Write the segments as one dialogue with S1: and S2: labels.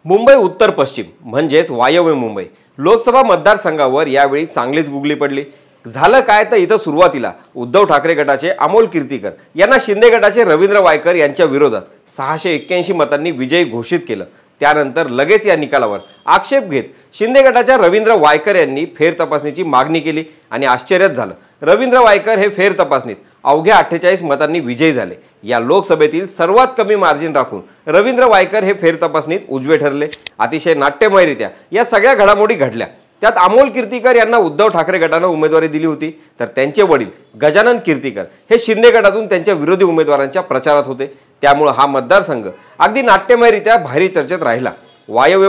S1: मुंबई उत्तर पश्चिम म्हणजेच वायव्य मुंबई लोकसभा मतदारसंघावर यावेळी चांगलीच गुगली पडली। झालं काय तर इथं सुरुवातीला उद्धव ठाकरे गटाचे अमोल कीर्तीकर यांना शिंदे गटाचे रवींद्र वायकर यांच्या विरोधात 681 मतांनी विजयी घोषित केलं। त्यानंतर लगेच या निकालावर आक्षेप घेत शिंदे गटाच्या रवींद्र वायकर यांनी फेर तपासणीची मागणी केली आणि आश्चर्यच झालं। रवींद्र वायकर हे फेर तपासणीत अवघ्या 48 मतांनी विजयी झाले। या लोकसभेतील सर्वात कमी मार्जिन राखून रवींद्र वायकर हे फेर तपासणीत उजवे ठरले। अतिशय नाट्यमयरित्या या सगळ्या घडामोडी घडल्या। त्यात अमोल कीर्तीकर यांना उद्धव ठाकरे गटाने उमेदवारी दिली होती, तर त्यांचे वडील गजानन कीर्तीकर हे शिंदे गटातून त्यांच्या विरोधी उमेदवारांच्या प्रचारात होते। त्यामुळे हा मतदारसंघ अगदी नाट्यमयरित्या भारी चर्चेत राहिला। वायव्य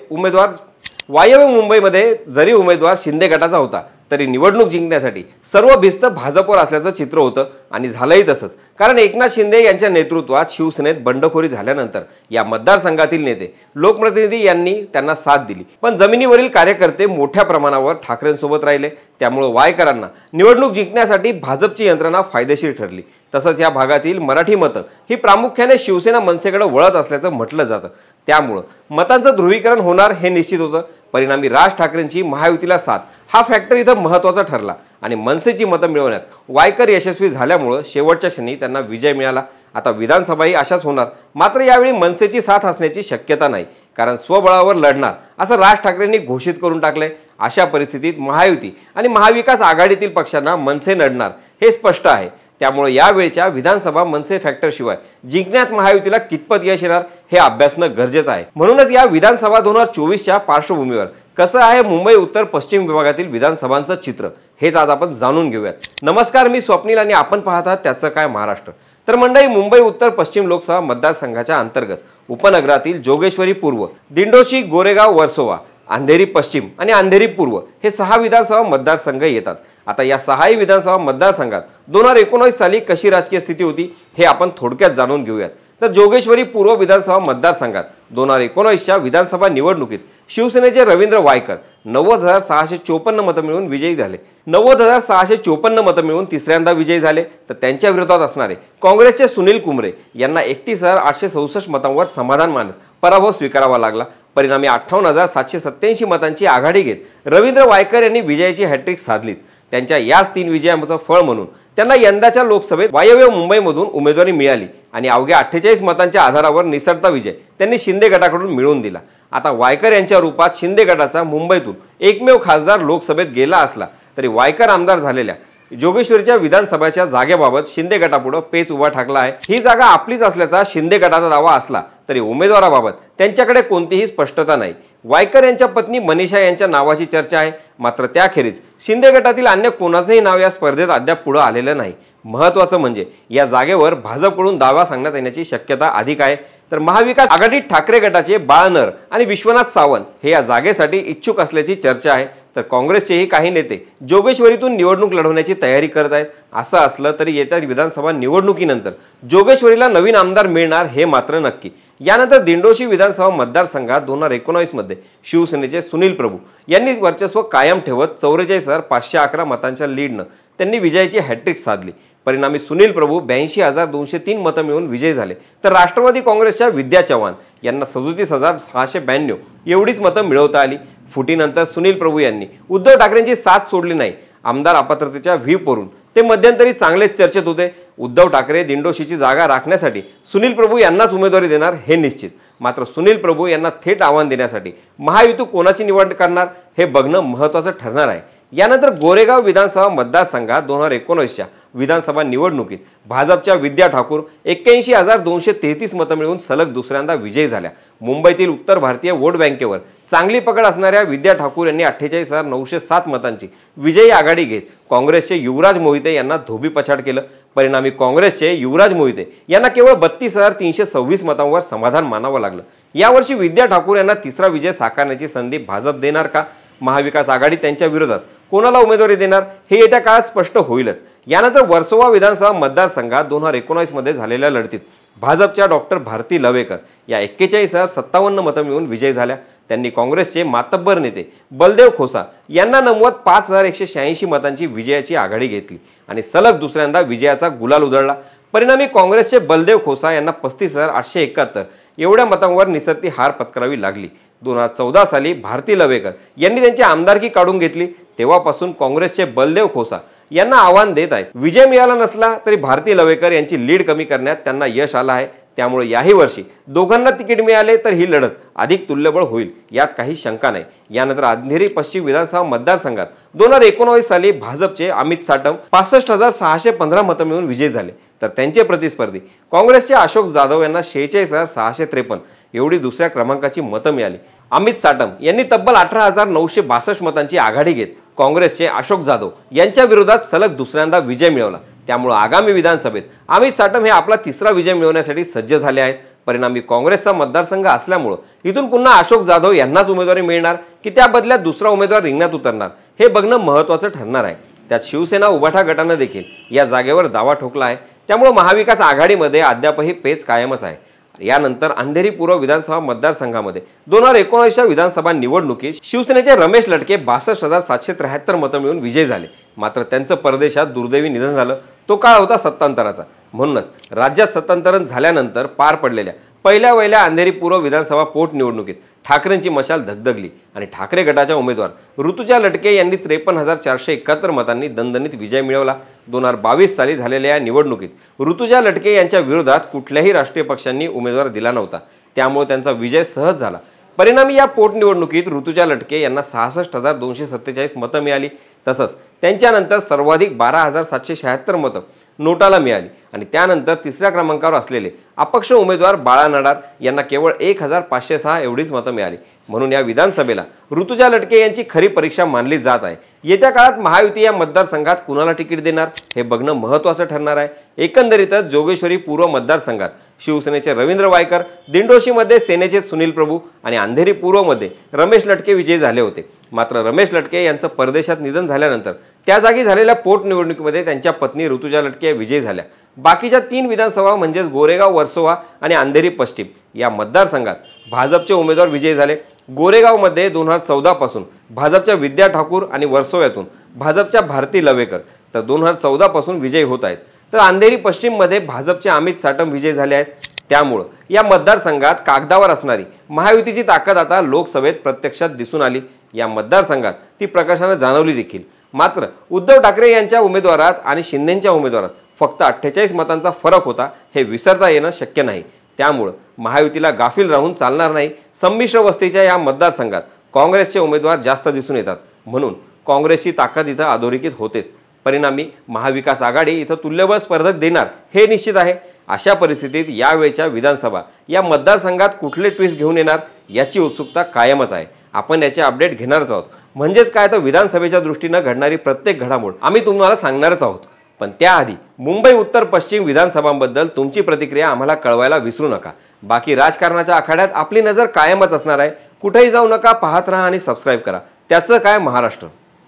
S1: मुंबईमध्ये जरी उमेदवार शिंदे गटाचा होता तरी निवडणूक जिंकण्यासाठी सर्व भिस्त भाजपवर असल्याचं चित्र होतं आणि झालंही तसंच। कारण एकनाथ शिंदे यांच्या नेतृत्वात शिवसेनेत बंडखोरी झाल्यानंतर या मतदारसंघातील नेते लोकप्रतिनिधी यांनी त्यांना साथ दिली, पण जमिनीवरील कार्यकर्ते मोठ्या प्रमाणावर ठाकरेंसोबत राहिले। त्यामुळे वायकरांना निवडणूक जिंकण्यासाठी भाजपची यंत्रणा फायदेशीर ठरली। तसंच या भागातील मराठी मतं ही प्रामुख्याने शिवसेना मनसेकडे वळत असल्याचं म्हटलं जातं। त्यामुळे मतांचं ध्रुवीकरण होणार हे निश्चित होतं। परिणामी राज ठाकरेंची महायुतीला साथ हा फॅक्टर इथं महत्त्वाचा ठरला आणि मनसेची मतं मिळवण्यात वायकर यशस्वी झाल्यामुळे शेवटच्या क्षणी त्यांना विजय मिळाला। आता विधानसभाही अशाच होणार, मात्र यावेळी मनसेची साथ असण्याची शक्यता नाही, कारण स्वबळावर लढणार असं राज ठाकरेंनी घोषित करून टाकलंय। अशा परिस्थितीत महायुती आणि महाविकास आघाडीतील पक्षांना मनसे लढणार हे स्पष्ट आहे। त्यामुळे यावेळच्या विधानसभा मनसे फॅक्टर शिवाय जिंकण्यात महायुतीला कितपत यश येणार हे अभ्यासणं गरजेचं आहे। म्हणूनच या विधानसभा 2024च्या पार्श्वभूमीवर कसं आहे मुंबई उत्तर पश्चिम विभागातील विधानसभांचं चित्र हेच आज आपण जाणून घेऊयात। नमस्कार, मी स्वप्नील आणि आपण पाहतात त्याचं काय महाराष्ट्र। तर मंडळी, मुंबई उत्तर पश्चिम लोकसभा मतदारसंघाच्या अंतर्गत उपनगरातील जोगेश्वरी पूर्व, दिंडोशी, गोरेगाव, वर्सोवा, अंधेरी पश्चिम आणि अंधेरी पूर्व हे 6 विधानसभा मतदारसंघ येतात। आता या 6ही विधानसभा मतदारसंघात 2019 साली कशी राजकीय स्थिती होती हे आपण थोडक्यात जाणून घेऊयात। तर जोगेश्वरी पूर्व विधानसभा मतदारसंघात 2019च्या विधानसभा निवडणुकीत शिवसेनेचे रवींद्र वायकर 90,654 मतं मिळवून विजयी झाले। 90,654 मतं मिळवून तिसऱ्यांदा विजयी झाले। तर त्यांच्या विरोधात असणारे काँग्रेसचे सुनील कुमरे यांना 31,867 मतांवर समाधान मानत पराभव स्वीकारावा लागला। परिणामी 58,787 मतांची आघाडी घेत रवींद्र वायकर यांनी विजयाची हॅट्रिक साधलीच। त्यांच्या याच 3 विजयांचं फळ म्हणून त्यांना यंदाच्या लोकसभेत वायव्य मुंबईमधून उमेदवारी मिळाली आणि अवघ्या 48 मतांच्या आधारावर निसटता विजय त्यांनी शिंदे गटाकडून मिळवून दिला। आता वायकर यांच्या रूपात शिंदे गटाचा मुंबईतून एकमेव खासदार लोकसभेत गेला असला तरी वायकर आमदार झालेल्या जोगेश्वरीच्या विधानसभेच्या जागेबाबत शिंदे गटापुढे पेच उभा ठाकला आहे। ही जागा आपलीच असल्याचा शिंदे गटाचा दावा असला तरी उमेदवाराबाबत त्यांच्याकडे कोणतीही स्पष्टता नाही। वायकर यांच्या पत्नी मनीषा यांच्या नावाची चर्चा आहे, मात्र त्याखेरीज शिंदे गटातील अन्य कोणाचंही नाव या स्पर्धेत अद्याप पुढे आलेलं नाही। महत्त्वाचं म्हणजे या जागेवर भाजपकडून दावा सांगण्यात येण्याची शक्यता अधिक आहे। तर महाविकास आघाडीत ठाकरे गटाचे बाळनर आणि विश्वनाथ सावंत हे या जागेसाठी इच्छुक असल्याची चर्चा आहे। तर काँग्रेसचेही काही नेते जोगेश्वरीतून निवडणूक लढवण्याची तयारी करत आहेत। असं असलं तरी येत्या विधानसभा निवडणुकीनंतर जोगेश्वरीला नवीन आमदार मिळणार हे मात्र नक्की। यानंतर दिंडोशी विधानसभा मतदारसंघात 2019 मध्ये शिवसेनेचे सुनील प्रभू यांनी वर्चस्व कायम ठेवत 44,511 मतांच्या लीडनं त्यांनी विजयाची हॅट्रिक साधली। परिणामी सुनील प्रभू 82,203 मतं मिळवून विजयी झाले। तर राष्ट्रवादी काँग्रेसच्या विद्या चव्हाण यांना 37,692 एवढीच मतं मिळवता आली। फुटीनंतर सुनील प्रभू यांनी उद्धव ठाकरेंची साथ सोडली नाही। आमदार अपात्रतेच्या व्हीपवरून ते मध्यंतरी चांगलेच चर्चेत होते। उद्धव ठाकरे दिंडोशीची जागा राखण्यासाठी सुनील प्रभू यांनाच उमेदवारी देणार हे निश्चित। मात्र सुनील प्रभू यांना थेट आव्हान देण्यासाठी महायुती कोणाची निवड करणार हे बघणं महत्त्वाचं ठरणार आहे। यानंतर गोरेगाव विधानसभा मतदारसंघात 2019च्या विधानसभा निवडणुकीत भाजपच्या विद्या ठाकूर 81,233 मतं मिळवून सलग दुसऱ्यांदा विजयी झाल्या। मुंबईतील उत्तर भारतीय वोट बँकेवर चांगली पकड असणाऱ्या विद्या ठाकूर यांनी 48,907 मतांची विजयी आघाडी घेत काँग्रेसचे युवराज मोहिते यांना धोबीपछाड केलं। परिणामी काँग्रेसचे युवराज मोहिते यांना केवळ 32,326 मतांवर समाधान मानावं लागलं। यावर्षी विद्या ठाकूर यांना तिसरा विजय साकारण्याची संधी भाजप देणार का? महाविकास आघाडी त्यांच्या विरोधात कोणाला उमेदवारी देणार हे येत्या काळात स्पष्ट होईलच। यानंतर वर्सोवा विधानसभा मतदारसंघात 2019 मध्ये झालेल्या लढतीत भाजपच्या डॉक्टर भारती लवेकर या 41,057 मतं मिळवून विजयी झाल्या। त्यांनी काँग्रेसचे मातब्बर नेते बलदेव खोसा यांना नमवत 5,186 मतांची विजयाची आघाडी घेतली आणि सलग दुसऱ्यांदा विजयाचा गुलाल उधळला। परिणामी काँग्रेसचे बलदेव खोसा यांना 35,871 एवढ्या मतांवर निसरती हार पत्करावी लागली। 2014 साली भारती लवेकर यांनी त्यांची आमदारकी काढून घेतली। तेव्हापासून काँग्रेसचे बलदेव खोसा यांना आव्हान देत आहेत। विजय मिळाला नसला तरी भारती लवेकर यांची लीड कमी करण्यात त्यांना यश आलं आहे। त्यामुळे याही वर्षी दोघांना तिकीट मिळाले तर ही लढत अधिक तुल्यबळ होईल, यात काही शंका नाही। यानंतर अंधेरी पश्चिम विधानसभा मतदारसंघात 2019 साली भाजपचे अमित साटम 65,615 मतं मिळवून विजयी झाले, तर त्यांचे प्रतिस्पर्धी काँग्रेसचे अशोक जाधव यांना 46,653 एवढी दुसऱ्या क्रमांकाची मतं मिळाली। अमित साटम यांनी तब्बल 18,962 मतांची आघाडी घेत काँग्रेसचे अशोक जाधव यांच्या विरोधात सलग दुसऱ्यांदा विजय मिळवला। त्यामुळे आगामी विधानसभेत अमित साटम हे आपला तिसरा विजय मिळवण्यासाठी सज्ज झाले आहेत। परिणामी काँग्रेसचा मतदारसंघ असल्यामुळे इथून पुन्हा अशोक जाधव यांनाच उमेदवारी मिळणार की त्या बदल्यात दुसरा उमेदवार रिंगणात उतरणार हे बघणं महत्त्वाचं ठरणार आहे। त्यात शिवसेना उभाठा गटानं देखील या जागेवर दावा ठोकला आहे। त्यामुळे महाविकास आघाडीमध्ये अद्यापही पेच कायमच आहे। यानंतर अंधेरी पूर्व विधानसभा मतदारसंघामध्ये 2019च्या विधानसभा निवडणुकीत शिवसेनेचे रमेश लटके 62,773 मतं मिळवून विजयी झाले। मात्र त्यांचं परदेशात दुर्दैवी निधन झालं। तो काळ होता सत्तांतराचा। म्हणूनच राज्यात सत्तांतरण झाल्यानंतर पार पडलेल्या पहिल्या वहिल्या अंधेरी पूर्व विधानसभा पोटनिवडणुकीत ठाकरेंची मशाल धगधगली आणि ठाकरे गटाच्या उमेदवार ऋतुजा लटके यांनी 53,471 मतांनी दणदणीत विजय मिळवला। 2022 साली झालेल्या या निवडणुकीत ऋतुजा लटके यांच्या विरोधात कुठल्याही राष्ट्रीय पक्षांनी उमेदवार दिला नव्हता, त्यामुळे त्यांचा विजय सहज झाला। परिणामी या पोटनिवडणुकीत ऋतुजा लटके यांना 66,247 मतं मिळाली। तसंच त्यांच्यानंतर सर्वाधिक 12,776 मतं नोटाला मिळाली आणि त्यानंतर तिसऱ्या क्रमांकावर असलेले अपक्ष उमेदवार बाळा नडार यांना केवळ 1,506 एवढीच मतं मिळाली। म्हणून या विधानसभेला ऋतुजा लटके यांची खरी परीक्षा मानली जात आहे। येत्या काळात महायुती या मतदारसंघात कुणाला तिकीट देणार हे बघणं महत्त्वाचं ठरणार आहे। एकंदरीतच जोगेश्वरी पूर्व मतदारसंघात शिवसेनेचे रवींद्र वायकर, दिंडोशीमध्ये सेनेचे सुनील प्रभू आणि अंधेरी पूर्वमध्ये रमेश लटके विजयी झाले होते। मात्र रमेश लटके यांचं परदेशात निधन झाल्यानंतर त्या जागी झालेल्या पोटनिवडणुकीमध्ये त्यांच्या पत्नी ऋतुजा लटके विजयी झाल्या। बाकीच्या 3 विधानसभा म्हणजेच गोरेगाव, वर्सोवा आणि अंधेरी पश्चिम या मतदारसंघात भाजपचे उमेदवार विजयी झाले। गोरेगावमध्ये 2014 पासून भाजपच्या विद्या ठाकूर आणि वर्सोव्यातून भाजपच्या भारती लवेकर तर 2014 पासून विजयी होत आहेत। तर अंधेरी पश्चिममध्ये भाजपचे अमित साटम विजयी झाले आहेत। त्यामुळे या मतदारसंघात कागदावर असणारी महायुतीची ताकद आता लोकसभेत प्रत्यक्षात दिसून आली। या मतदारसंघात ती प्रकाशाने जाणवली देखील। मात्र उद्धव ठाकरे यांच्या उमेदवारात आणि शिंदेंच्या उमेदवारात फक्त 48 मतांचा फरक होता हे विसरता येणं शक्य नाही। त्यामुळे महायुतीला गाफील राहून चालणार नाही। संमिश्र वस्तीच्या या मतदारसंघात काँग्रेसचे उमेदवार जास्त दिसून येतात, म्हणून काँग्रेसची ताकद इथं अधोरेखित होतेच। परिणामी महाविकास आघाडी इथं तुल्यबळ स्पर्धक देणार हे निश्चित आहे। अशा परिस्थितीत यावेळच्या विधानसभा या मतदारसंघात कुठले ट्विस्ट घेऊन येणार याची उत्सुकता कायमच आहे। आपण याचे अपडेट घेणारच आहोत। म्हणजेच काय तर विधानसभेच्या दृष्टीने घडणारी प्रत्येक घडामोड आम्ही तुम्हाला सांगणारच आहोत। पण त्याआधी मुंबई उत्तर पश्चिम विधानसभांबद्दल तुमची प्रतिक्रिया आम्हाला कळवायला विसरू नका। बाकी राजकारणाच्या आखाड्यात आपली नजर कायमच असणार आहे। कुठेही जाऊ नका, पाहत राहा आणि सबस्क्राईब करा। त्याचं काय महाराष्ट्र।